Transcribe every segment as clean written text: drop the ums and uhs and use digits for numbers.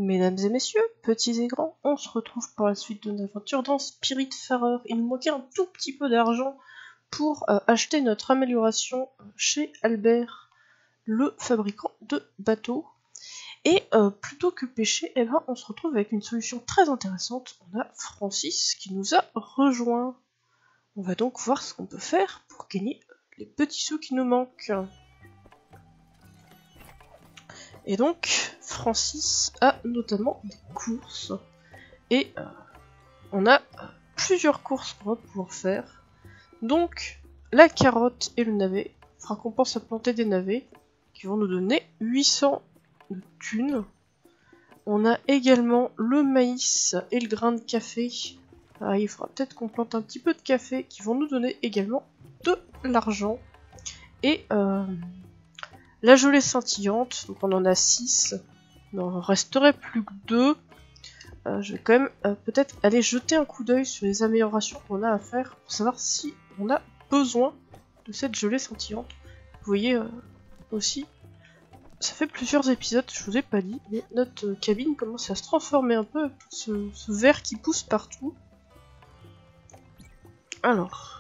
Mesdames et messieurs, petits et grands, on se retrouve pour la suite de notre aventure dans Spiritfarer. Il nous manquait un tout petit peu d'argent pour acheter notre amélioration chez Albert, le fabricant de bateaux. Et plutôt que pêcher, eh ben, on se retrouve avec une solution très intéressante. On a Francis qui nous a rejoint. On va donc voir ce qu'on peut faire pour gagner les petits sous qui nous manquent. Et donc, Francis a notamment des courses. Et on a plusieurs courses qu'on va pouvoir faire. Donc, la carotte et le navet fera qu'on pense à planter des navets qui vont nous donner 800 de thunes. On a également le maïs et le grain de café. Alors, il faudra peut-être qu'on plante un petit peu de café qui vont nous donner également de l'argent. Et la gelée scintillante, donc on en a 6. Il en resterait plus que 2. Je vais quand même peut-être aller jeter un coup d'œil sur les améliorations qu'on a à faire pour savoir si on a besoin de cette gelée scintillante. Vous voyez aussi, ça fait plusieurs épisodes, je vous ai pas dit, mais notre cabine commence à se transformer un peu, ce verre qui pousse partout. Alors...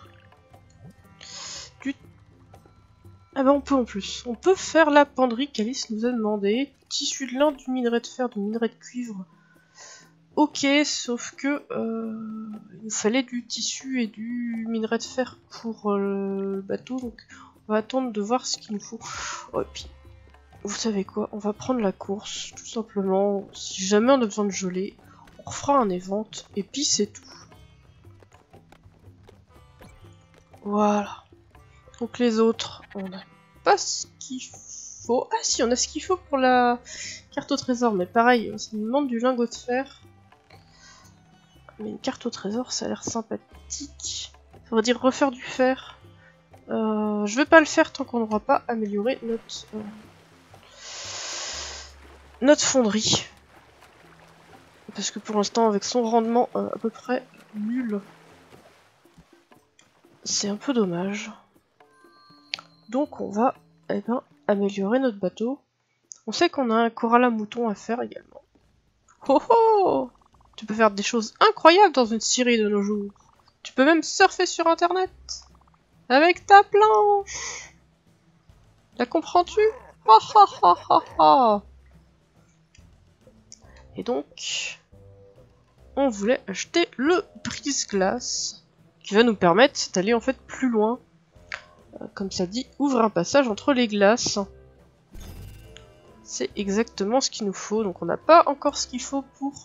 Ah bah on peut en plus. On peut faire la penderie qu'Alice nous a demandé. Tissu de lin, du minerai de fer, du minerai de cuivre. Ok, sauf que il nous fallait du tissu et du minerai de fer pour le bateau, donc on va attendre de voir ce qu'il nous faut. Oh, et puis, vous savez quoi, on va prendre la course, tout simplement. Si jamais on a besoin de gelée, on refera un event, et puis c'est tout. Voilà. Donc les autres, on n'a pas ce qu'il faut. Ah si, on a ce qu'il faut pour la carte au trésor, mais pareil, ça nous demande du lingot de fer. Mais une carte au trésor, ça a l'air sympathique. Faudrait dire refaire du fer. Je vais pas le faire tant qu'on n'aura pas amélioré notre fonderie. Parce que pour l'instant, avec son rendement à peu près nul, c'est un peu dommage. Donc on va améliorer notre bateau. On sait qu'on a un corral à moutons à faire également. Oh oh! Tu peux faire des choses incroyables dans une scierie de nos jours. Tu peux même surfer sur internet. Avec ta planche. La comprends-tu? Ha ha ha ha ha. Et donc, on voulait acheter le brise-glace qui va nous permettre d'aller en fait plus loin. Comme ça dit, ouvre un passage entre les glaces. C'est exactement ce qu'il nous faut. Donc on n'a pas encore ce qu'il faut pour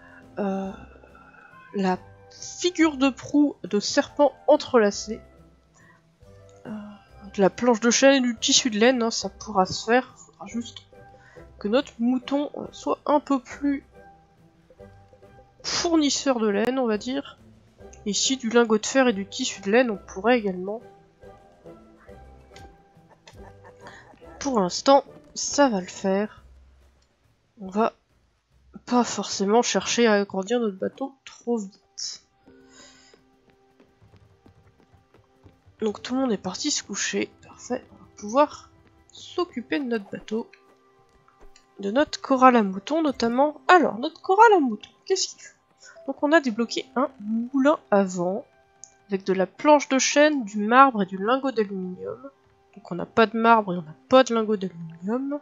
la figure de proue de serpent entrelacé. De la planche de chêne et du tissu de laine, hein, ça pourra se faire. Il faudra juste que notre mouton soit un peu plus fournisseur de laine, on va dire. Ici, du lingot de fer et du tissu de laine, on pourrait également. Pour l'instant, ça va le faire. On va pas forcément chercher à agrandir notre bateau trop vite. Donc tout le monde est parti se coucher. Parfait, on va pouvoir s'occuper de notre bateau. De notre corral à moutons notamment. Alors, notre corral à moutons, qu'est-ce qu'il faut? Donc on a débloqué un moulin à vent. Avec de la planche de chêne, du marbre et du lingot d'aluminium. Donc on n'a pas de marbre et on n'a pas de lingot d'aluminium.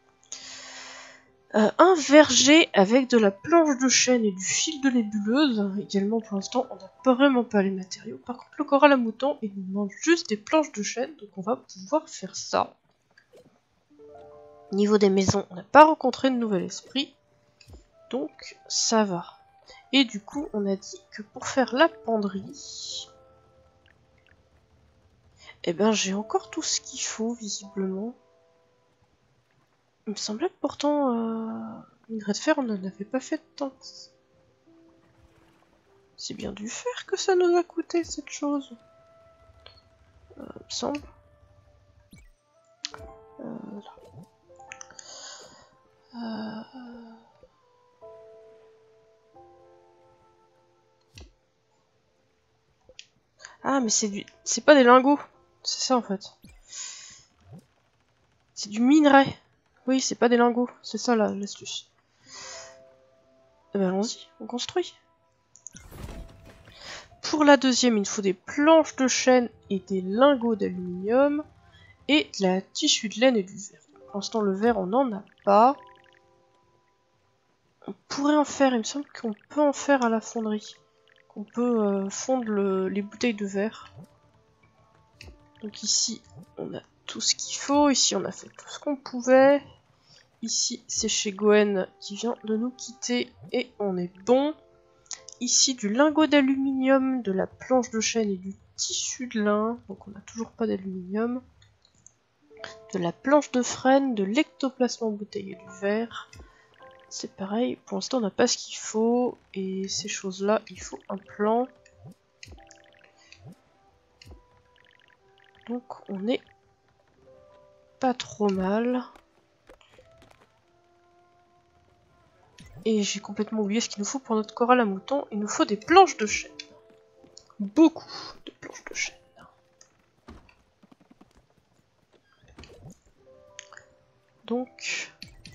Un verger avec de la planche de chêne et du fil de nébuleuse. Également, pour l'instant, on n'a vraiment pas les matériaux. Par contre, le corral à moutons, il nous demande juste des planches de chêne. Donc on va pouvoir faire ça. Niveau des maisons, on n'a pas rencontré de nouvel esprit. Donc, ça va. Et du coup, on a dit que pour faire la penderie... Eh ben, j'ai encore tout ce qu'il faut, visiblement. Il me semblait que pourtant, minerai de fer, on n'en avait pas fait de tant. C'est bien du fer que ça nous a coûté, cette chose. Il me semble. Ah, mais c'est pas des lingots. C'est ça, en fait. C'est du minerai. Oui, c'est pas des lingots. C'est ça, l'astuce. Eh ben allons-y, on construit. Pour la deuxième, il nous faut des planches de chêne et des lingots d'aluminium et de la tissu de laine et du verre. Pour l'instant, le verre, on n'en a pas. On pourrait en faire, il me semble qu'on peut en faire à la fonderie. On peut fondre les bouteilles de verre. Donc ici, on a tout ce qu'il faut. Ici, on a fait tout ce qu'on pouvait. Ici, c'est chez Gwen qui vient de nous quitter et on est bon. Ici, du lingot d'aluminium, de la planche de chêne et du tissu de lin. Donc on n'a toujours pas d'aluminium. De la planche de frêne, de l'ectoplasme en bouteille et du verre. C'est pareil, pour l'instant on n'a pas ce qu'il faut. Et ces choses-là, il faut un plan. Donc on est pas trop mal. Et j'ai complètement oublié ce qu'il nous faut pour notre chorale à mouton. Il nous faut des planches de chêne. Beaucoup de planches de chêne. Donc,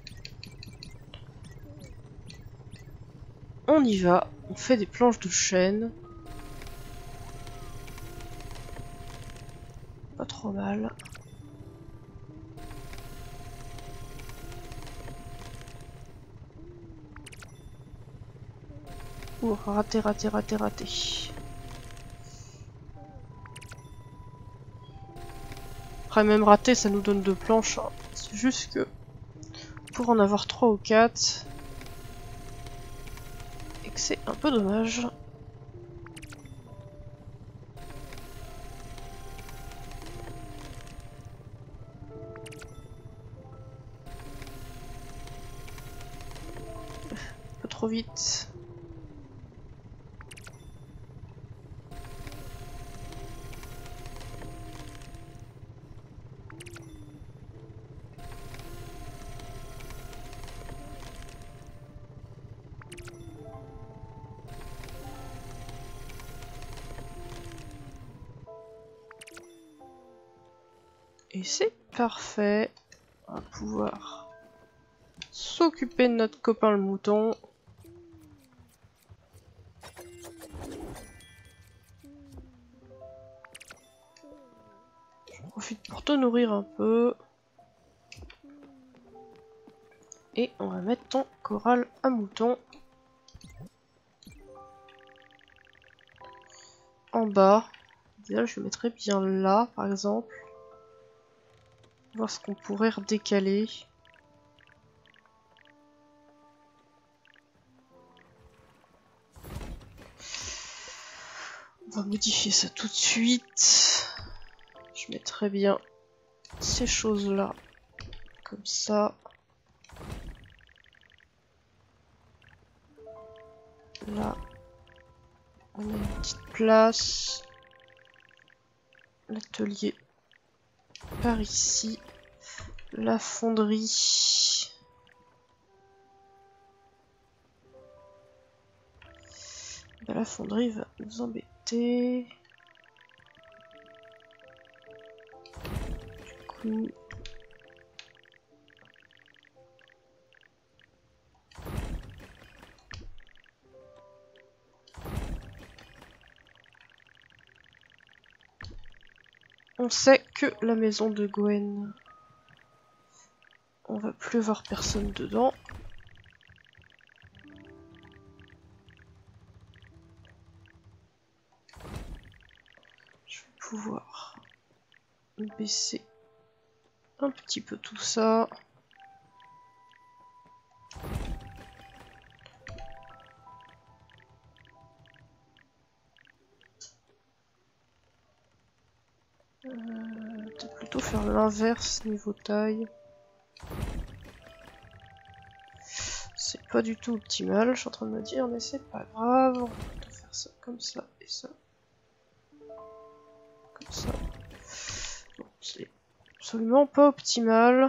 on y va. On fait des planches de chêne. Pas trop mal. Ouh, raté. Après, même raté, ça nous donne 2 planches. Hein. C'est juste que pour en avoir 3 ou 4, et que c'est un peu dommage. Un peu trop vite. Et c'est parfait. On va pouvoir s'occuper de notre copain le mouton. J'en profite pour te nourrir un peu. Et on va mettre ton corral à mouton en bas. Déjà, je le mettrais bien là, par exemple. Voir ce qu'on pourrait redécaler. On va modifier ça tout de suite. Je mettrai bien ces choses-là, comme ça. Là, on a une petite place. L'atelier par ici. La fonderie. Ben, la fonderie va nous embêter. Du coup... On sait que la maison de Gwen, on va plus voir personne dedans. Je vais pouvoir baisser un petit peu tout ça. Peut-être plutôt faire l'inverse niveau taille. C'est pas du tout optimal, je suis en train de me dire, mais c'est pas grave. On va plutôt faire ça comme ça et ça. Comme ça. Bon, c'est absolument pas optimal.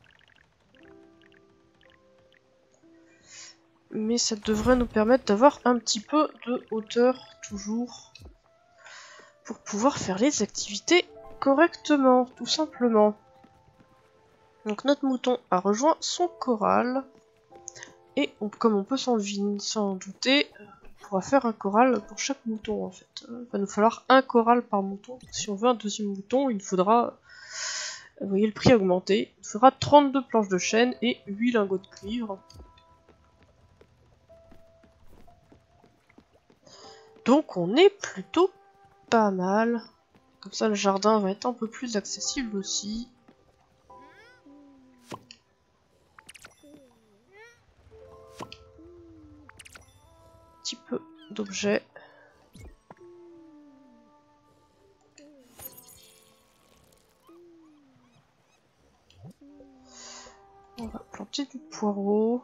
Mais ça devrait nous permettre d'avoir un petit peu de hauteur, toujours. Pour pouvoir faire les activités correctement, tout simplement. Donc notre mouton a rejoint son corral. Et comme on peut s'en douter, on pourra faire un corral pour chaque mouton en fait. Il va nous falloir un corral par mouton. Si on veut un deuxième mouton, il faudra... Vous voyez le prix a augmenté. Il faudra 32 planches de chêne et 8 lingots de cuivre. Donc on est plutôt pas mal. Comme ça le jardin va être un peu plus accessible aussi. Un petit peu d'objets. On va planter du poireau.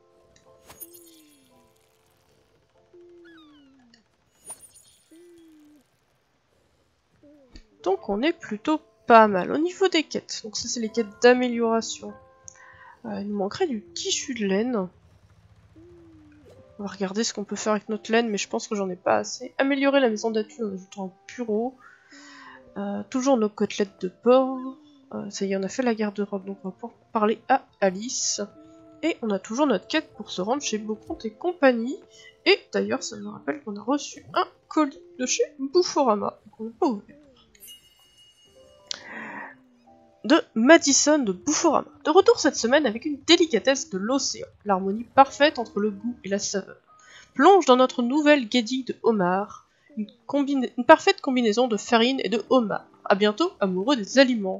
Donc on est plutôt pas mal. Au niveau des quêtes, donc ça c'est les quêtes d'amélioration. Il nous manquerait du tissu de laine. On va regarder ce qu'on peut faire avec notre laine, mais je pense que j'en ai pas assez. Améliorer la maison d'attue en ajoutant un bureau. Toujours nos côtelettes de porc. Ça y est, on a fait la garde-robe, donc on va pouvoir parler à Alice. Et on a toujours notre quête pour se rendre chez Beauconte et compagnie. Et d'ailleurs, ça me rappelle qu'on a reçu un colis de chez Boufforama, qu'on n'a pas ouvert. De Madison de Boufforama. De retour cette semaine avec une délicatesse de l'océan, l'harmonie parfaite entre le goût et la saveur. Plonge dans notre nouvelle guédille de homard, une parfaite combinaison de farine et de homard. A bientôt, amoureux des aliments.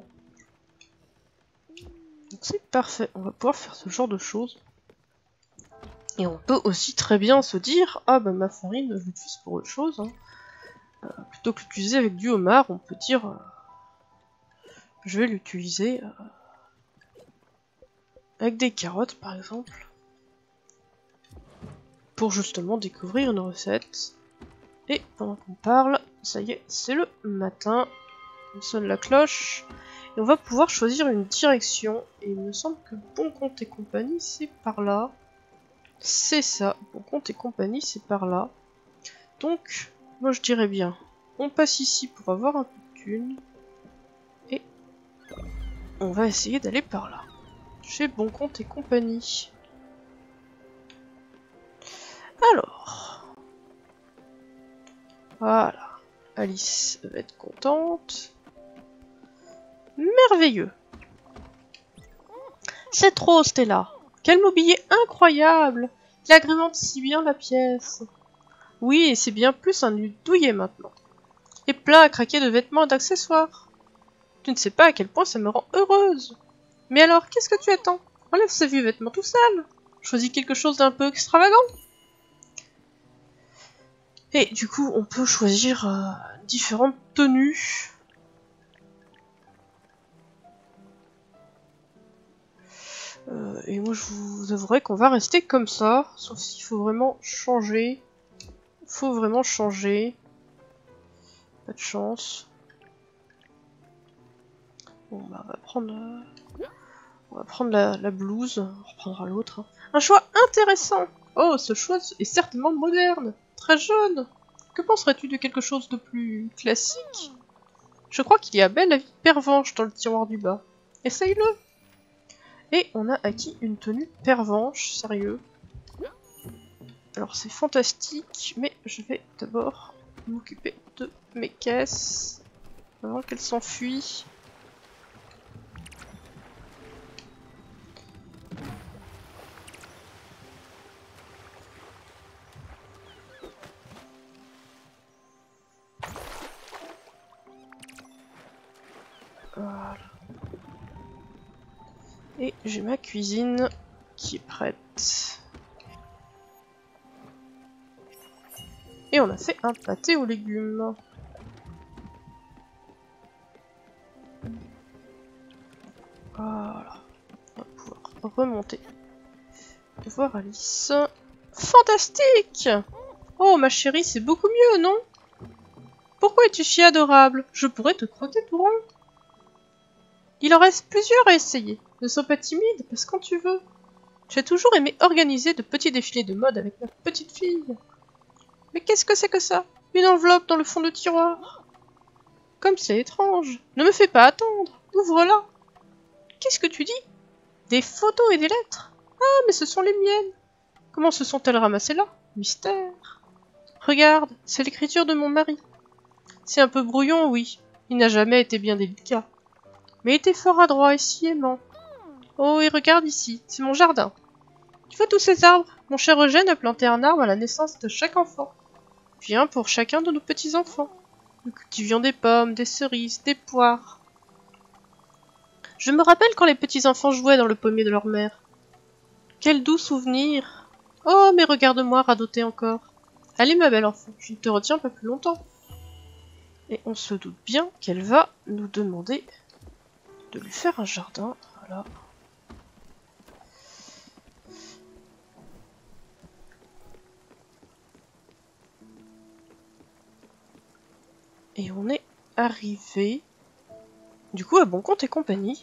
Donc c'est parfait, on va pouvoir faire ce genre de choses. Et on peut aussi très bien se dire, ah bah ma farine, je l'utilise pour autre chose. Hein. Plutôt que l'utiliser avec du homard, on peut dire... je vais l'utiliser avec des carottes par exemple, pour justement découvrir une recette. Et pendant qu'on parle, ça y est, c'est le matin, on sonne la cloche, et on va pouvoir choisir une direction, et il me semble que Beauconte et compagnie c'est par là. C'est ça, Beauconte et compagnie c'est par là. Donc, moi je dirais bien, on passe ici pour avoir un peu de thunes, et on va essayer d'aller par là. Chez Beauconte et compagnie. Alors. Voilà. Alice va être contente. Merveilleux. C'est trop, Stella. Quel mobilier incroyable. Il agrémente si bien la pièce. Oui, et c'est bien plus un lieu douillet maintenant. Et plein à craquer de vêtements et d'accessoires. Tu ne sais pas à quel point ça me rend heureuse. Mais alors, qu'est-ce que tu attends? Enlève ces vieux vêtements tout sales. Choisis quelque chose d'un peu extravagant. Et du coup, on peut choisir différentes tenues. Et moi, je vous avouerai qu'on va rester comme ça. Sauf s'il faut vraiment changer. Faut vraiment changer. Pas de chance. Bon, bah, on va prendre la blouse. On reprendra l'autre. Hein. Un choix intéressant. Oh, ce choix est certainement moderne. Très jeune. Que penserais-tu de quelque chose de plus classique? Je crois qu'il y a belle la vie pervenche dans le tiroir du bas. Essaye-le. Et on a acquis une tenue pervenche, sérieux. Alors c'est fantastique, mais je vais d'abord m'occuper de mes caisses avant qu'elles s'enfuient. Voilà. Et j'ai ma cuisine qui est prête. Et on a fait un pâté aux légumes. Voilà. On va pouvoir remonter. Voir Alice. Fantastique! Oh ma chérie, c'est beaucoup mieux, non? Pourquoi es-tu si adorable? Je pourrais te croquer tout rond. Il en reste plusieurs à essayer. Ne sois pas timide, passe quand tu veux. J'ai toujours aimé organiser de petits défilés de mode avec ma petite fille. Mais qu'est-ce que c'est que ça? Une enveloppe dans le fond du tiroir. Comme c'est étrange. Ne me fais pas attendre. Ouvre-la. Qu'est-ce que tu dis? Des photos et des lettres? Ah, mais ce sont les miennes. Comment se sont-elles ramassées là? Mystère. Regarde, c'est l'écriture de mon mari. C'est un peu brouillon, oui. Il n'a jamais été bien délicat. Mais il était fort adroit et si aimant. Oh, et regarde ici, c'est mon jardin. Tu vois tous ces arbres? Mon cher Eugène a planté un arbre à la naissance de chaque enfant. Puis un pour chacun de nos petits-enfants. Nous cultivions des pommes, des cerises, des poires. Je me rappelle quand les petits-enfants jouaient dans le pommier de leur mère. Quel doux souvenir! Oh, mais regarde-moi radoter encore. Allez, ma belle enfant, je ne te retiens pas plus longtemps. Et on se doute bien qu'elle va nous demander de lui faire un jardin. Voilà. Et on est arrivé, du coup, à Bon Compte et compagnie.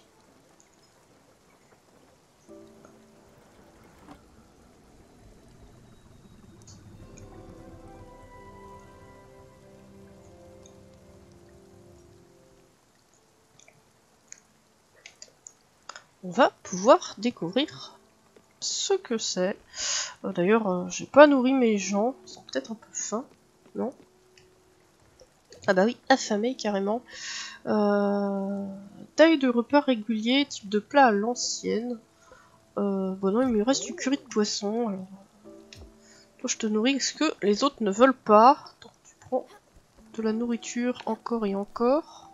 On va pouvoir découvrir ce que c'est. D'ailleurs, j'ai pas nourri mes gens, ils sont peut-être un peu faim, non? Ah bah oui, affamés carrément. Taille de repas régulier, type de plat à l'ancienne. Bon non, il me reste du curry de poisson. Alors, toi, je te nourris ce que les autres ne veulent pas. Donc tu prends de la nourriture encore et encore.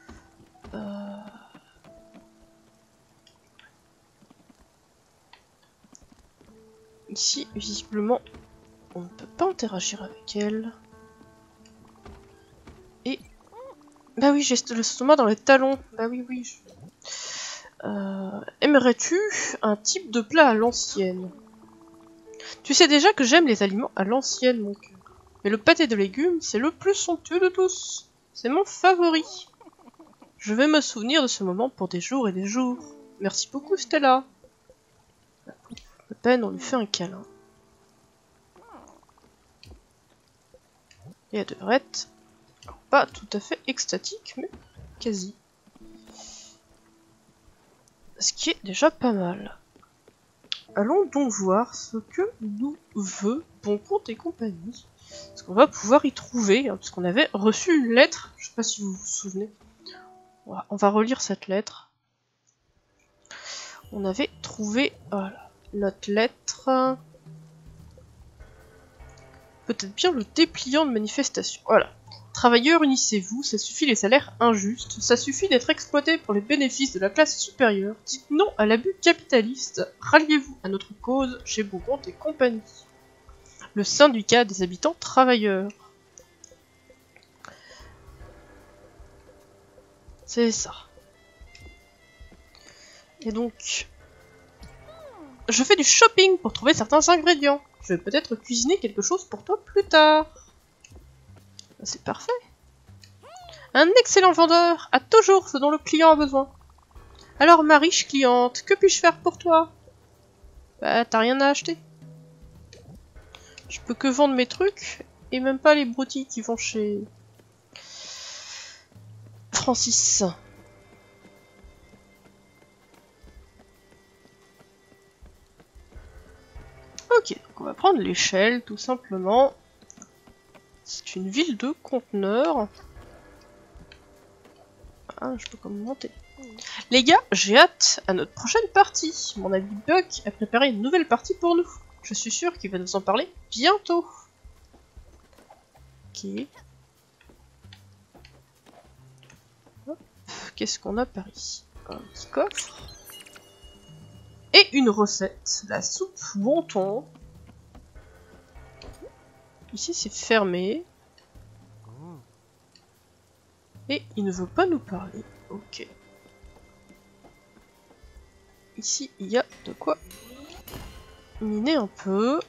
Ici, visiblement, on ne peut pas interagir avec elle. Et... Bah oui, j'ai le stomac dans les talons. Bah oui, oui. Aimerais-tu un type de plat à l'ancienne? Tu sais déjà que j'aime les aliments à l'ancienne, mon cœur. Mais le pâté de légumes, c'est le plus somptueux de tous. C'est mon favori. Je vais me souvenir de ce moment pour des jours et des jours. Merci beaucoup, Stella. À peine, on lui fait un câlin. Et elle devrait être pas tout à fait extatique, mais quasi. Ce qui est déjà pas mal. Allons donc voir ce que nous veut Bon Compte et compagnie. Parce qu'on va pouvoir y trouver, hein, parce qu'on avait reçu une lettre. Je sais pas si vous vous souvenez. Voilà, on va relire cette lettre. On avait trouvé, voilà, notre lettre. Peut-être bien le dépliant de manifestation. Voilà. Travailleurs, unissez-vous, ça suffit les salaires injustes, ça suffit d'être exploité pour les bénéfices de la classe supérieure. Dites non à l'abus capitaliste, ralliez-vous à notre cause chez Bon Compte et compagnie. Le syndicat des habitants travailleurs. C'est ça. Et donc, je fais du shopping pour trouver certains ingrédients. Je vais peut-être cuisiner quelque chose pour toi plus tard. C'est parfait. Un excellent vendeur a toujours ce dont le client a besoin. Alors, ma riche cliente, que puis-je faire pour toi? Bah, t'as rien à acheter. Je peux que vendre mes trucs, et même pas les broutilles qui vont chez Francis. Ok, donc on va prendre l'échelle, tout simplement. C'est une ville de conteneurs. Ah, je peux comme monter. Les gars, j'ai hâte à notre prochaine partie. Mon ami Buck a préparé une nouvelle partie pour nous. Je suis sûr qu'il va nous en parler bientôt. Ok. Qu'est-ce qu'on a par ici? Un petit coffre. Et une recette. La soupe wonton. Ici, c'est fermé. Et il ne veut pas nous parler. Ok. Ici, il y a de quoi miner un peu.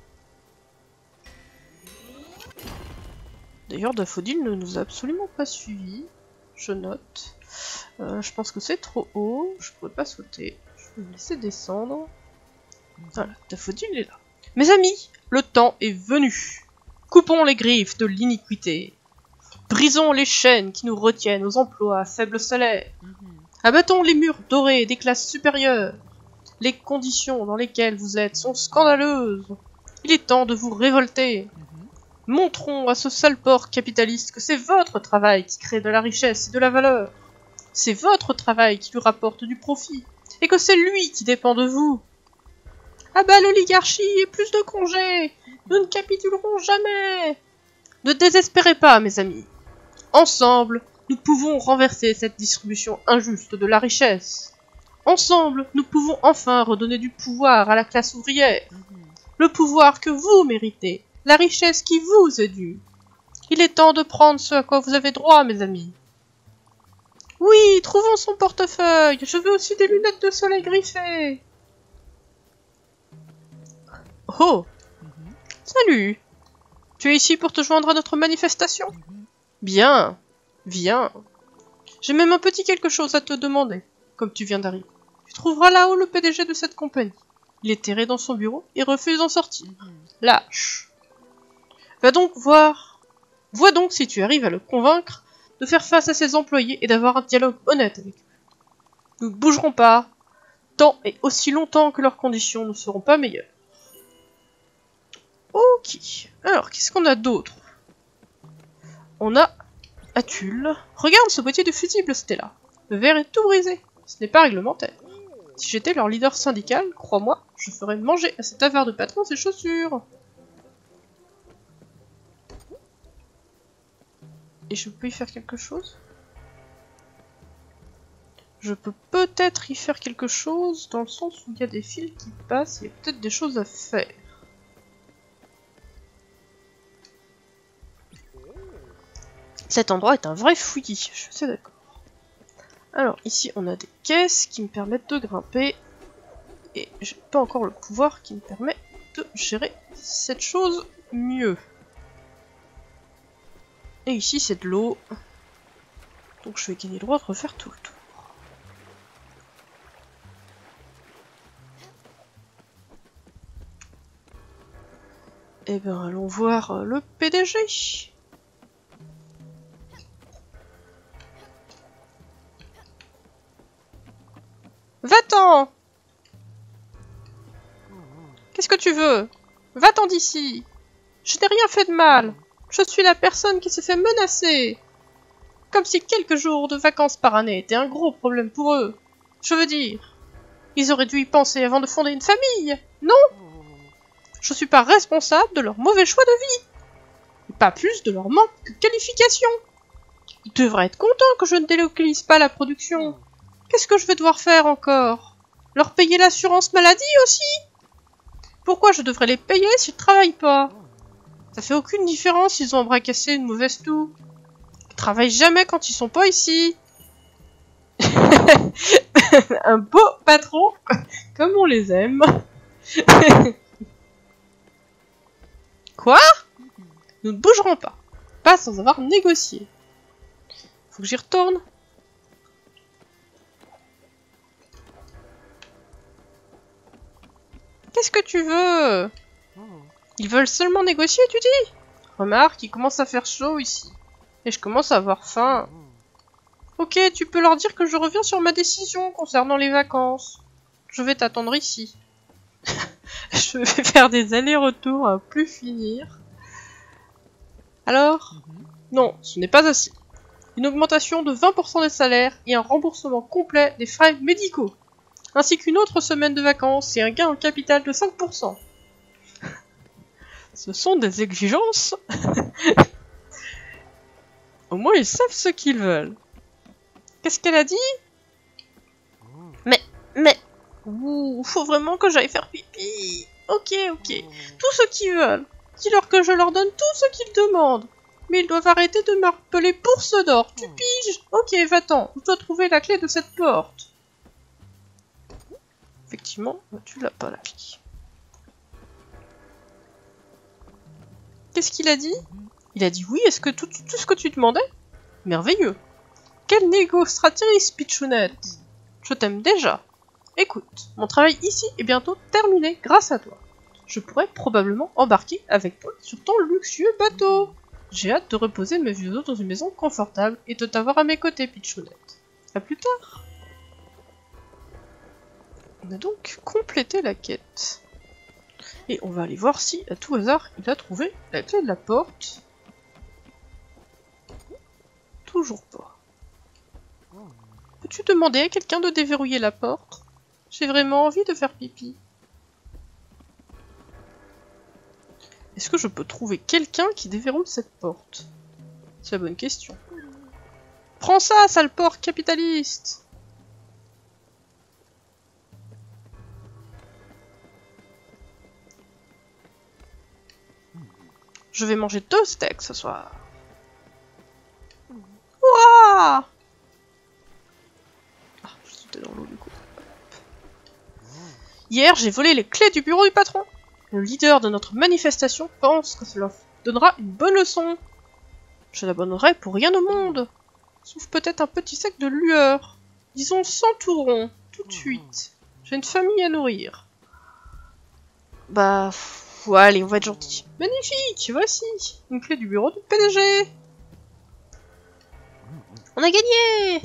D'ailleurs, Daffodil ne nous a absolument pas suivis. Je note. Je pense que c'est trop haut. Je pourrais pas sauter. Je vais me laisser descendre. Voilà, Daffodil est là. Mes amis, le temps est venu. Coupons les griffes de l'iniquité. Brisons les chaînes qui nous retiennent aux emplois à faible salaire. Abattons les murs dorés des classes supérieures. Les conditions dans lesquelles vous êtes sont scandaleuses. Il est temps de vous révolter. Montrons à ce sale porc capitaliste que c'est votre travail qui crée de la richesse et de la valeur. C'est votre travail qui lui rapporte du profit, et que c'est lui qui dépend de vous. Ah bah l'oligarchie et plus de congés. Nous ne capitulerons jamais. Ne désespérez pas, mes amis. Ensemble, nous pouvons renverser cette distribution injuste de la richesse. Ensemble, nous pouvons enfin redonner du pouvoir à la classe ouvrière. Le pouvoir que vous méritez, la richesse qui vous est due. Il est temps de prendre ce à quoi vous avez droit, mes amis. Oui, trouvons son portefeuille. Je veux aussi des lunettes de soleil griffées. Oh. Salut. Tu es ici pour te joindre à notre manifestation? Bien. Viens. J'ai même un petit quelque chose à te demander, comme tu viens d'arriver. Tu trouveras là-haut le PDG de cette compagnie. Il est terré dans son bureau et refuse d'en sortir. Lâche. Va donc voir. Vois donc si tu arrives à le convaincre de faire face à ses employés et d'avoir un dialogue honnête avec eux. Nous ne bougerons pas, tant et aussi longtemps que leurs conditions ne seront pas meilleures. Ok. Alors, qu'est-ce qu'on a d'autre? On a Atul. Regarde ce boîtier de fusible, Stella. Le verre est tout brisé. Ce n'est pas réglementaire. Si j'étais leur leader syndical, crois-moi, je ferais manger à cet avare de patron ses chaussures. Et je peux y faire quelque chose? Je peux peut-être y faire quelque chose dans le sens où il y a des fils qui passent, il y a peut-être des choses à faire. Cet endroit est un vrai fouillis, je suis assez d'accord. Alors ici on a des caisses qui me permettent de grimper. Et j'ai pas encore le pouvoir qui me permet de gérer cette chose mieux. Et ici c'est de l'eau. Donc je vais gagner le droit de refaire tout le tour. Eh ben allons voir le PDG. Va-t'en! Qu'est-ce que tu veux? Va-t'en d'ici! Je n'ai rien fait de mal. Je suis la personne qui s'est fait menacer. Comme si quelques jours de vacances par année étaient un gros problème pour eux. Je veux dire, ils auraient dû y penser avant de fonder une famille, non? Je suis pas responsable de leur mauvais choix de vie. Et pas plus de leur manque de qualification. Ils devraient être contents que je ne délocalise pas la production. Qu'est-ce que je vais devoir faire encore? Leur payer l'assurance maladie aussi? Pourquoi je devrais les payer s'ils travaillent pas? Ça fait aucune différence s'ils ont embracassé une mauvaise toux. Ils travaillent jamais quand ils sont pas ici. Un beau patron, comme on les aime. Quoi? Nous ne bougerons pas. Pas sans avoir négocié. Faut que j'y retourne. Qu'est-ce que tu veux? Ils veulent seulement négocier, tu dis? Remarque, il commence à faire chaud ici. Et je commence à avoir faim. Ok, tu peux leur dire que je reviens sur ma décision concernant les vacances. Je vais t'attendre ici. Je vais faire des allers-retours à plus finir. Alors? Non, ce n'est pas assez. Une augmentation de 20% des salaires et un remboursement complet des frais médicaux. Ainsi qu'une autre semaine de vacances et un gain en capital de 5%. Ce sont des exigences. Au moins ils savent ce qu'ils veulent. Qu'est-ce qu'elle a dit? Mais... Ouh, faut vraiment que j'aille faire pipi. Ok. Tout ce qu'ils veulent. Dis-leur que je leur donne tout ce qu'ils demandent. Mais ils doivent arrêter de m'appeler bourse d'or. Tu piges? Ok, va-t'en. Je dois trouver la clé de cette porte. Effectivement, tu l'as pas la clé. Qu'est-ce qu'il a dit? Il a dit oui, est-ce que tout ce que tu demandais? Merveilleux. Quelle négo-stratégie, Pitchounette. Je t'aime déjà. Écoute, mon travail ici est bientôt terminé grâce à toi. Je pourrais probablement embarquer avec toi sur ton luxueux bateau. J'ai hâte de reposer mes vieux os dans une maison confortable et de t'avoir à mes côtés, Pitchounette. À plus tard. On a donc complété la quête. Et on va aller voir si, à tout hasard, il a trouvé la clé de la porte. Toujours pas. Peux-tu demander à quelqu'un de déverrouiller la porte? J'ai vraiment envie de faire pipi. Est-ce que je peux trouver quelqu'un qui déverrouille cette porte? C'est la bonne question. Prends ça, sale porc capitaliste! Je vais manger 2 steaks ce soir. Ouah! Ah, je suis dans l'eau du coup. Hier, j'ai volé les clés du bureau du patron. Le leader de notre manifestation pense que cela donnera une bonne leçon. Je l'abonnerai pour rien au monde. Sauf peut-être un petit sac de lueur. Disons 100 tourons, tout de suite. J'ai une famille à nourrir. Bah... ouais, allez, on va être gentil. Magnifique, voici une clé du bureau du PDG. On a gagné!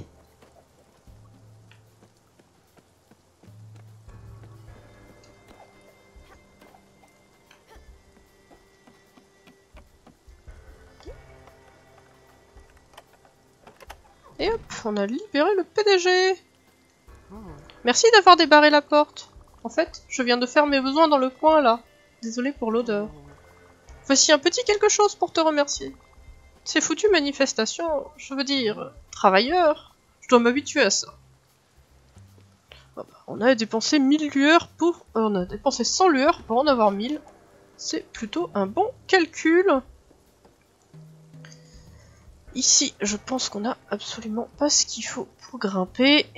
Et hop, on a libéré le PDG. Merci d'avoir débarré la porte. En fait, je viens de faire mes besoins dans le coin là. Désolé pour l'odeur. Voici un petit quelque chose pour te remercier. Ces foutues manifestations, je veux dire, travailleurs, je dois m'habituer à ça. On a dépensé 1000 lueurs pour... on a dépensé 100 lueurs pour en avoir 1000. C'est plutôt un bon calcul. Ici, je pense qu'on a absolument pas ce qu'il faut pour grimper.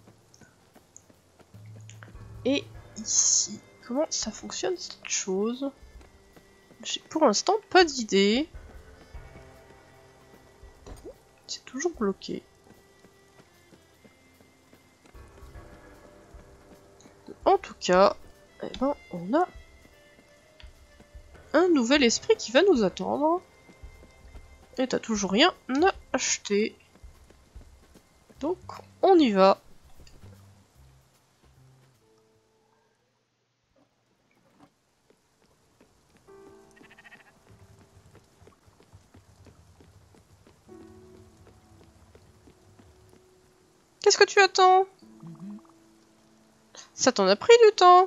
Et ici, comment ça fonctionne cette chose? J'ai pour l'instant pas d'idée. C'est toujours bloqué. En tout cas, eh ben, on a un nouvel esprit qui va nous attendre. Et t'as toujours rien à acheter. Donc, on y va. Qu'est-ce que tu attends? Ça t'en a pris du temps.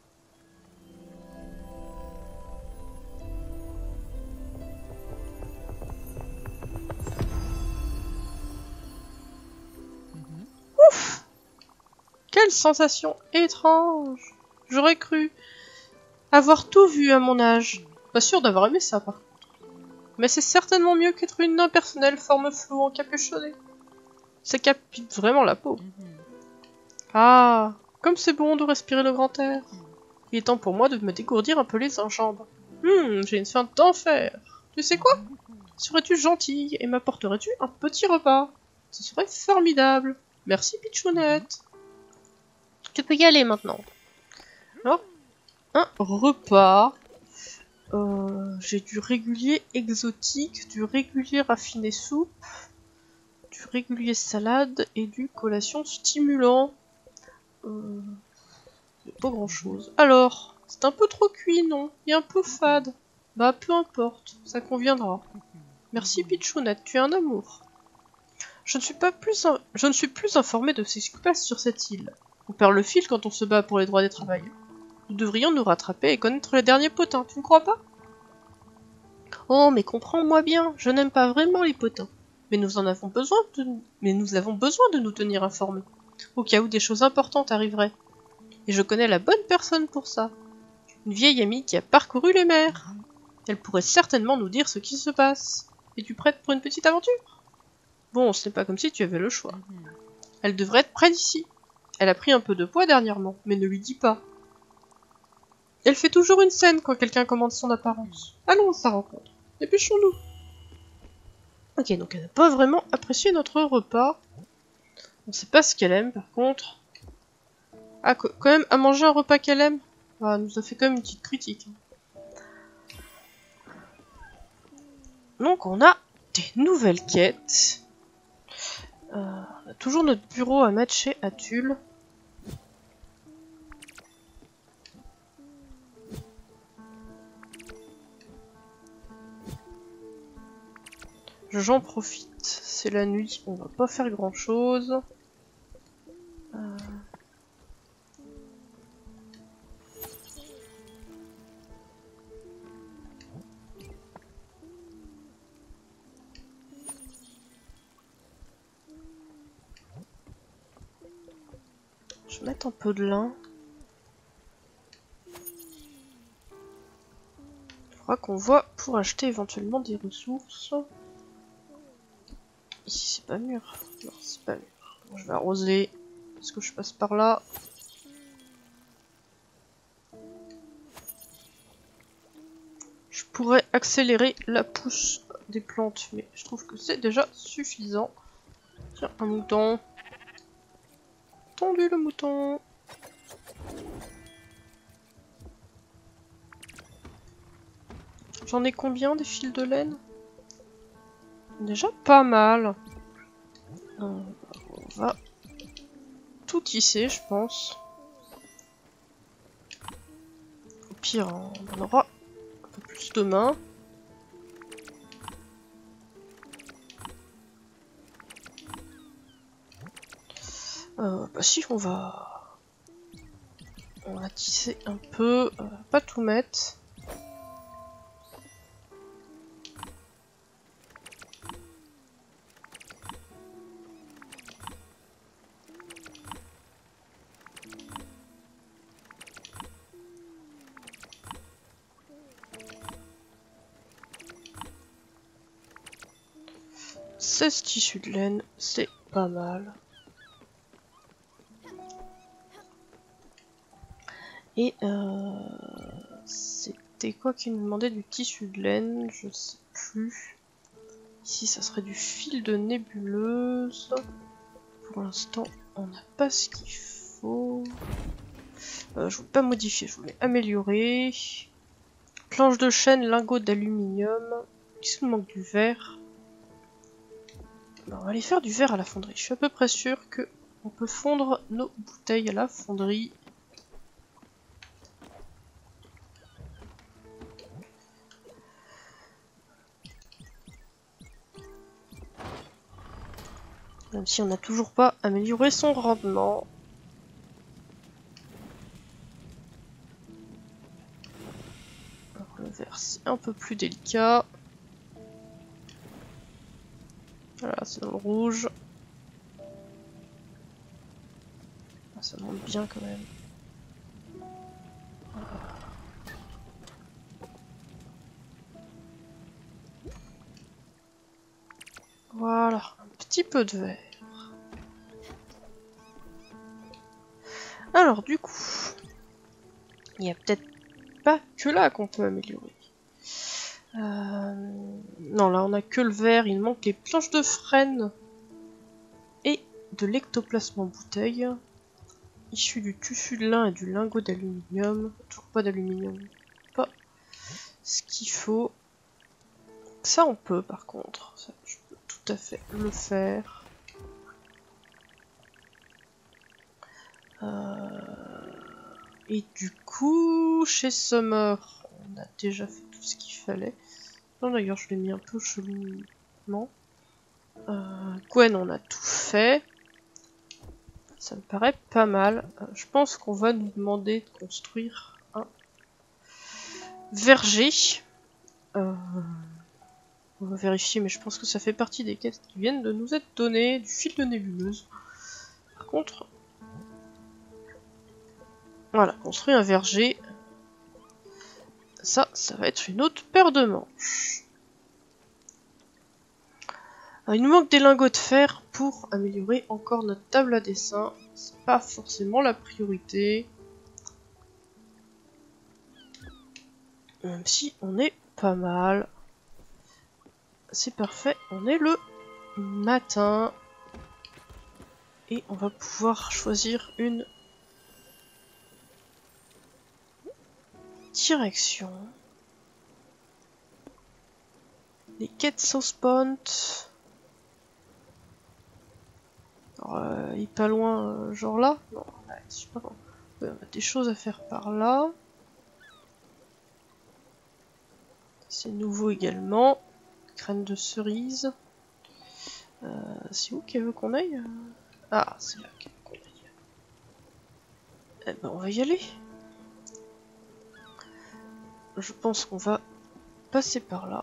Ouf! Quelle sensation étrange! J'aurais cru avoir tout vu à mon âge. Pas sûr d'avoir aimé ça par contre. Mais c'est certainement mieux qu'être une impersonnelle forme floue encapuchonnée. Ça capite vraiment la peau. Ah, comme c'est bon de respirer le grand air. Il est temps pour moi de me dégourdir un peu les enjambes. J'ai une faim d'enfer. Tu sais quoi? Serais-tu gentille et m'apporterais-tu un petit repas? Ce serait formidable. Merci, Pitchounette. Tu peux y aller maintenant. Alors, un repas. J'ai du régulier exotique, du régulier raffiné soupe, du régulier salade et du collation stimulant. Pas grand chose. Alors, c'est un peu trop cuit, non? Et un peu fade. Bah, peu importe, ça conviendra. Merci, Pitchounette, tu es un amour. Je ne suis plus informé de ce qui se passe sur cette île. On perd le fil quand on se bat pour les droits des travailleurs. Nous devrions nous rattraper et connaître les derniers potins, tu ne crois pas? Oh, mais comprends-moi bien, je n'aime pas vraiment les potins. Mais nous avons besoin de nous tenir informés, au cas où des choses importantes arriveraient. Et je connais la bonne personne pour ça. Une vieille amie qui a parcouru les mers. Elle pourrait certainement nous dire ce qui se passe. Es-tu prête pour une petite aventure? Bon, ce n'est pas comme si tu avais le choix. Elle devrait être près d'ici. Elle a pris un peu de poids dernièrement, mais ne lui dis pas. Elle fait toujours une scène quand quelqu'un commande son apparence. Allons à sa rencontre. Dépêchons-nous. Ok, donc elle n'a pas vraiment apprécié notre repas. On ne sait pas ce qu'elle aime, par contre. Ah, quand même, à manger un repas qu'elle aime. Ah, elle nous a fait quand même une petite critique. Donc on a des nouvelles quêtes. On a toujours notre bureau à matcher à Tulle. J'en profite. C'est la nuit, on va pas faire grand chose. Je vais mettre un peu de lin. Il faudra qu'on voit pour acheter éventuellement des ressources. Ici c'est pas mûr. Non, c'est pas mûr. Bon, je vais arroser. Est-ce que je passe par là? Je pourrais accélérer la pousse des plantes, mais je trouve que c'est déjà suffisant. Tiens, un mouton. Tendu le mouton. J'en ai combien des fils de laine? Déjà pas mal. On va tout tisser, je pense. Au pire, on en aura un peu plus demain. Bah si, on va tisser un peu, pas tout mettre. « 16 tissus de laine, c'est pas mal. » Et c'était quoi qui nous demandait du tissu de laine? Je sais plus. Ici, ça serait du fil de nébuleuse. Pour l'instant, on n'a pas ce qu'il faut. Je ne voulais pas modifier, je voulais améliorer. Planche de chêne, lingot d'aluminium. Qu'est-ce qu'il nous manque? Du verre. Alors, on va aller faire du verre à la fonderie. Je suis à peu près sûr que on peut fondre nos bouteilles à la fonderie. Même si on n'a toujours pas amélioré son rendement. Alors, le verre, c'est un peu plus délicat. Voilà, c'est dans le rouge. Ah, ça monte bien quand même. Voilà, un petit peu de verre. Alors du coup, il n'y a peut-être pas que là qu'on peut améliorer. Non, là on a que le verre, il manque les planches de frêne et de l'ectoplasme en bouteille, issu du tissu de lin et du lingot d'aluminium. Toujours pas d'aluminium, pas ce qu'il faut. Ça on peut par contre, ça, je peux tout à fait le faire. Et du coup, chez Summer, on a déjà fait tout ce qu'il fallait. Non, d'ailleurs, je l'ai mis un peu chelouement. Gwen, on a tout fait. Ça me paraît pas mal. Je pense qu'on va nous demander de construire un verger. On va vérifier, mais je pense que ça fait partie des quêtes qui viennent de nous être données. Du fil de nébuleuse. Par contre... Voilà, construire un verger. Ça va être une autre paire de manches. Alors, il nous manque des lingots de fer pour améliorer encore notre table à dessin. C'est pas forcément la priorité. Même si on est pas mal. C'est parfait, on est le matin. Et on va pouvoir choisir une direction. Les quêtes Southpont. Il est pas loin, genre là? Non, ouais, je sais pas. On a des choses à faire par là. C'est nouveau également. graines de cerise. C'est où qu'elle veut qu'on aille? Ah, c'est là qu'elle veut qu'on aille. Eh ben, on va y aller. Je pense qu'on va passer par là.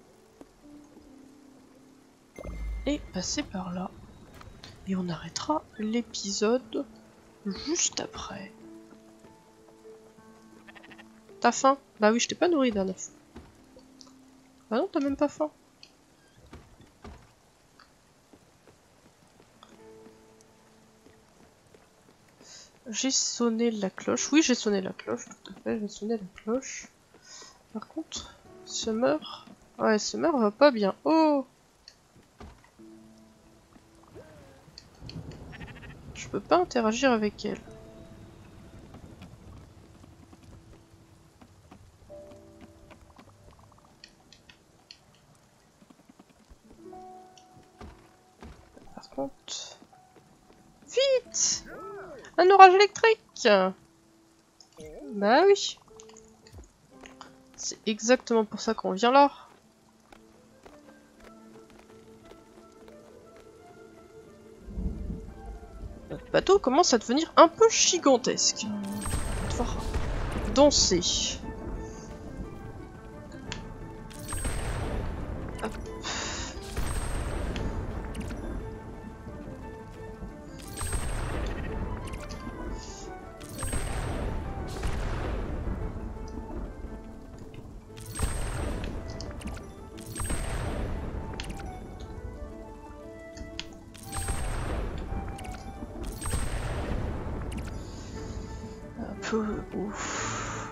Et passer par là. Et on arrêtera l'épisode juste après. T'as faim? Bah oui, je t'ai pas nourri dernière fois. Bah non, t'as même pas faim. J'ai sonné la cloche. Oui, j'ai sonné la cloche, tout à fait, j'ai sonné la cloche. Par contre, Summer... Ouais, Summer va pas bien. Oh! Je peux pas interagir avec elle. Par contre... Vite! Un orage électrique! Bah oui. C'est exactement pour ça qu'on vient là. Notre bateau commence à devenir un peu gigantesque. On va devoir danser. Hop. Ouf.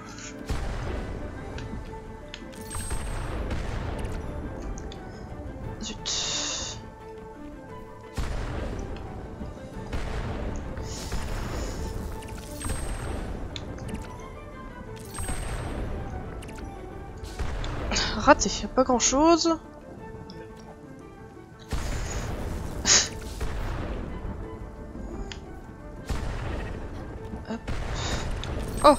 Zut. Raté, y a pas grand chose. Oh!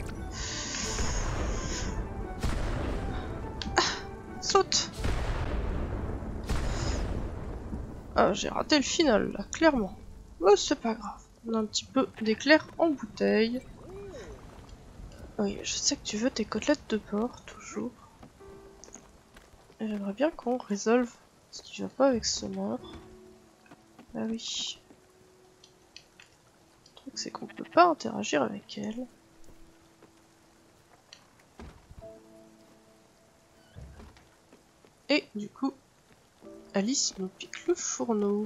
Ah, saute! Ah, j'ai raté le final, là, clairement. Oh, c'est pas grave. On a un petit peu d'éclair en bouteille. Oui, je sais que tu veux tes côtelettes de porc, toujours. Et j'aimerais bien qu'on résolve ce qui va pas avec Summer. Ah oui. Le truc, c'est qu'on peut pas interagir avec elle. Et du coup, Alice nous pique le fourneau.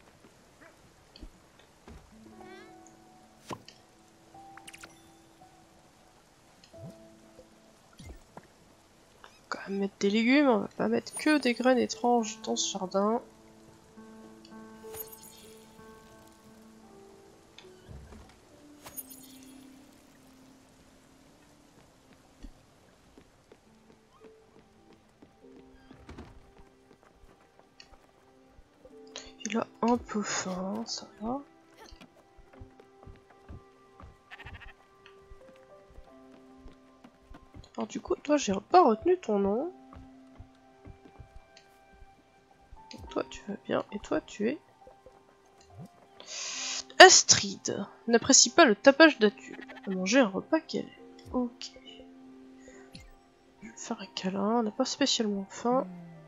On va quand même mettre des légumes, on va pas mettre que des graines étranges dans ce jardin. Il a un peu faim, ça va. Alors du coup, toi, j'ai pas retenu ton nom. Donc, toi, tu vas bien. Et toi, tu es... Astrid. N'apprécie pas le tapage d'adulte. À manger un repas qu'elle est. Ok. Je vais faire un câlin. On n'a pas spécialement faim.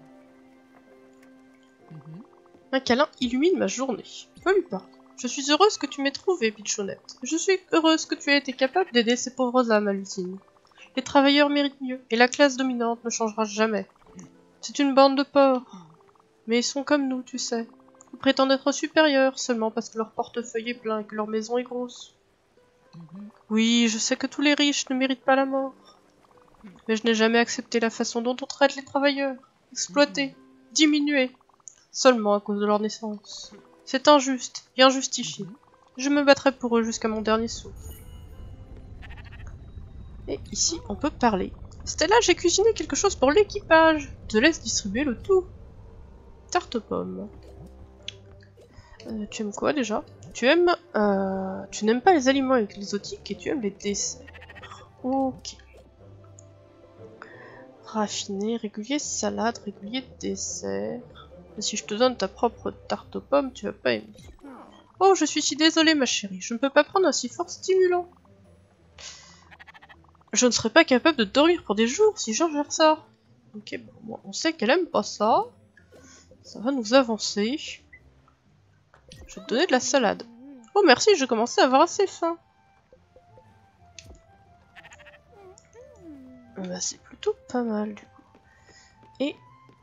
Un câlin illumine ma journée. Je peux lui parler. Je suis heureuse que tu m'aies trouvée, Bichonnette. Je suis heureuse que tu aies été capable d'aider ces pauvres âmes hallucinées. Les travailleurs méritent mieux, et la classe dominante ne changera jamais. C'est une bande de porcs. Mais ils sont comme nous, tu sais. Ils prétendent être supérieurs seulement parce que leur portefeuille est plein et que leur maison est grosse. Oui, je sais que tous les riches ne méritent pas la mort. Mais je n'ai jamais accepté la façon dont on traite les travailleurs. Exploités, diminués, seulement à cause de leur naissance. C'est injuste et injustifié. Je me battrai pour eux jusqu'à mon dernier souffle. Et ici, on peut parler. Stella, j'ai cuisiné quelque chose pour l'équipage. Je te laisse distribuer le tout. Tarte aux pommes. Tu aimes quoi déjà? Tu aimes... tu n'aimes pas les aliments exotiques et tu aimes les desserts. Ok. raffiné, régulier salade, régulier dessert. Mais si je te donne ta propre tarte aux pommes, tu vas pas aimer. Oh, je suis si désolée, ma chérie. Je ne peux pas prendre un si fort stimulant. Je ne serais pas capable de dormir pour des jours si j'ingère ça. Ok, bon, on sait qu'elle aime pas ça. Ça va nous avancer. Je vais te donner de la salade. Oh merci, je commençais à avoir assez faim. Bah, c'est plutôt pas mal du coup. Et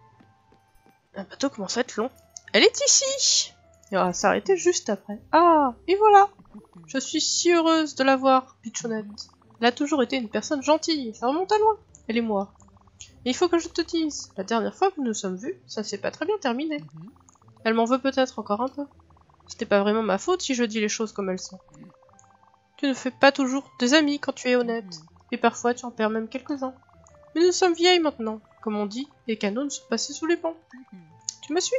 un bateau commence à être long. Elle est ici. Et on va s'arrêter juste après. Ah, et voilà. Je suis si heureuse de la voir, Pichonnette. Elle a toujours été une personne gentille, ça remonte à loin. Elle et moi. Et il faut que je te dise, la dernière fois que nous nous sommes vus, ça s'est pas très bien terminé. Elle m'en veut peut-être encore un peu. C'était pas vraiment ma faute si je dis les choses comme elles sont. Tu ne fais pas toujours des amis quand tu es honnête. Et parfois tu en perds même quelques-uns. Mais nous sommes vieilles maintenant. Comme on dit, les canons sont passés sous les ponts. Tu me suis?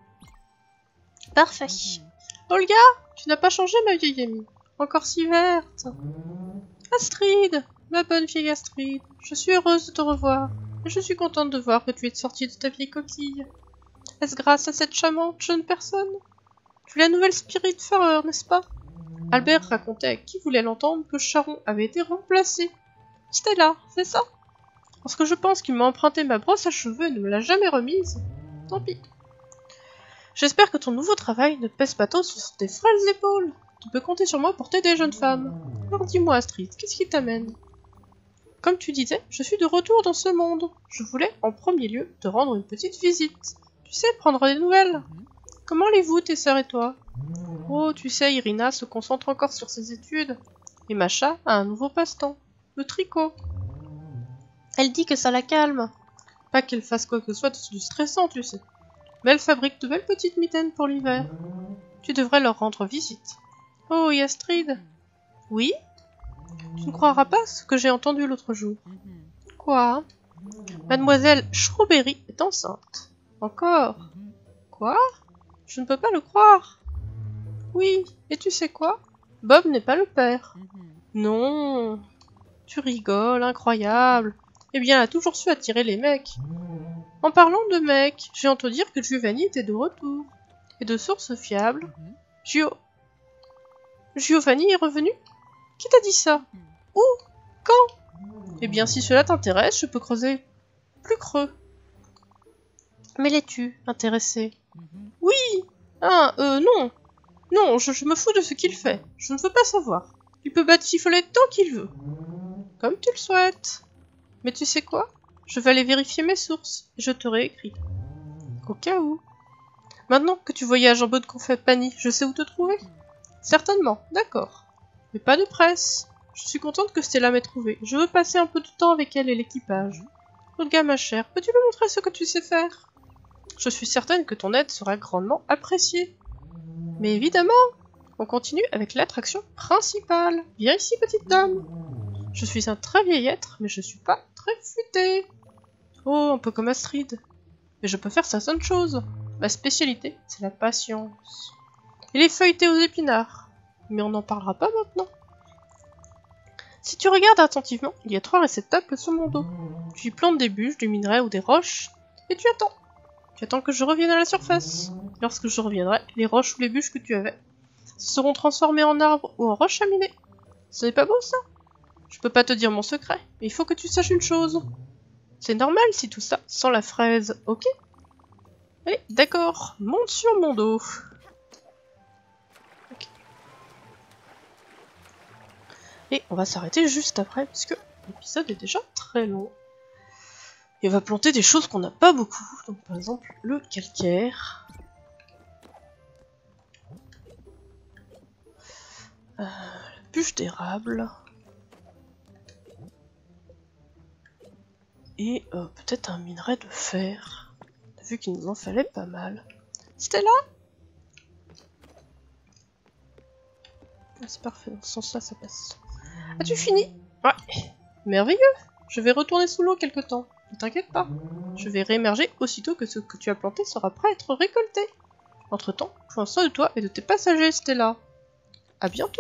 Parfait. Olga, tu n'as pas changé ma vieille amie. Encore si verte. Astrid, ma bonne vieille Astrid. Je suis heureuse de te revoir. Et je suis contente de voir que tu es sortie de ta vieille coquille. Est-ce grâce à cette charmante jeune personne? Tu es la nouvelle Spiritfarer, n'est-ce pas? Albert racontait à qui voulait l'entendre que Charon avait été remplacé. Stella, c'est ça? Parce que je pense qu'il m'a emprunté ma brosse à cheveux et ne me l'a jamais remise. Tant pis. J'espère que ton nouveau travail ne pèse pas trop sur tes frêles épaules. Tu peux compter sur moi pour t'aider, jeune femme. Alors dis-moi, Astrid, qu'est-ce qui t'amène? Comme tu disais, je suis de retour dans ce monde. Je voulais, en premier lieu, te rendre une petite visite. Tu sais, prendre des nouvelles. Comment allez-vous, tes sœurs et toi? Oh, tu sais, Irina se concentre encore sur ses études. Et Masha a un nouveau passe-temps, le tricot. Elle dit que ça la calme. Pas qu'elle fasse quoi que ce soit de stressant, tu sais. Mais elle fabrique de belles petites mitaines pour l'hiver. Tu devrais leur rendre visite. Oh, et Astrid? Oui? Tu ne croiras pas ce que j'ai entendu l'autre jour. Quoi? Mademoiselle Strawberry est enceinte. Encore? Quoi? Je ne peux pas le croire. Oui, et tu sais quoi? Bob n'est pas le père. Non. Tu rigoles, incroyable. Eh bien, elle a toujours su attirer les mecs. En parlant de mecs, j'ai entendu dire que Giovanni était de retour. Et de sources fiables, Giovanni est revenu? Qui t'a dit ça? Où? Quand? Eh bien, si cela t'intéresse, je peux creuser plus creux. Mais l'es-tu intéressé? Oui! Ah, non! Non, je me fous de ce qu'il fait. Je ne veux pas savoir. Il peut batifoler tant qu'il veut. Comme tu le souhaites. Mais tu sais quoi? Je vais aller vérifier mes sources, et je te réécris. Au cas où. Maintenant que tu voyages en bonne compagnie, je sais où te trouver? Certainement, d'accord. Mais pas de presse. Je suis contente que Stella m'ait trouvé. Je veux passer un peu de temps avec elle et l'équipage. Olga, ma chère, peux-tu me montrer ce que tu sais faire? Je suis certaine que ton aide sera grandement appréciée. Mais évidemment, on continue avec l'attraction principale. Viens ici, petite dame. Je suis un très vieil être, mais je suis pas très futé. Oh, un peu comme Astrid. Mais je peux faire certaines choses. Ma spécialité, c'est la patience. Et les feuilletés aux épinards. Mais on n'en parlera pas maintenant. Si tu regardes attentivement, il y a 3 réceptacles sur mon dos. Tu y plantes des bûches, du minerai ou des roches, et tu attends. Tu attends que je revienne à la surface. Lorsque je reviendrai, les roches ou les bûches que tu avais seront transformées en arbres ou en roches chaminées. Ce n'est pas beau, ça? Je peux pas te dire mon secret, mais il faut que tu saches une chose. C'est normal si tout ça sent la fraise, ok? Allez, d'accord, monte sur mon dos. Okay. Et on va s'arrêter juste après, puisque l'épisode est déjà très long. Et on va planter des choses qu'on n'a pas beaucoup, donc par exemple le calcaire. La bûche d'érable. Et peut-être un minerai de fer. On a vu qu'il nous en fallait pas mal. Stella? Ah, c'est parfait, dans ce sens-là, ça passe. As-tu fini? Ouais. Merveilleux. Je vais retourner sous l'eau quelque temps. Ne t'inquiète pas. Je vais réémerger aussitôt que ce que tu as planté sera prêt à être récolté. Entre-temps, prends soin de toi et de tes passagers, Stella. À bientôt.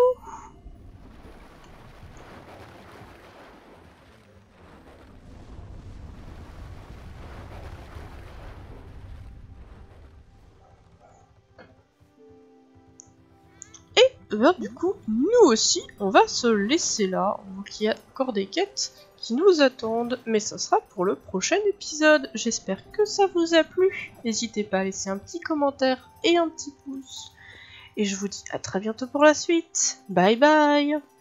du coup, nous aussi, on va se laisser là. Donc il y a encore des quêtes qui nous attendent, mais ça sera pour le prochain épisode. J'espère que ça vous a plu. N'hésitez pas à laisser un petit commentaire et un petit pouce. Et je vous dis à très bientôt pour la suite. Bye bye!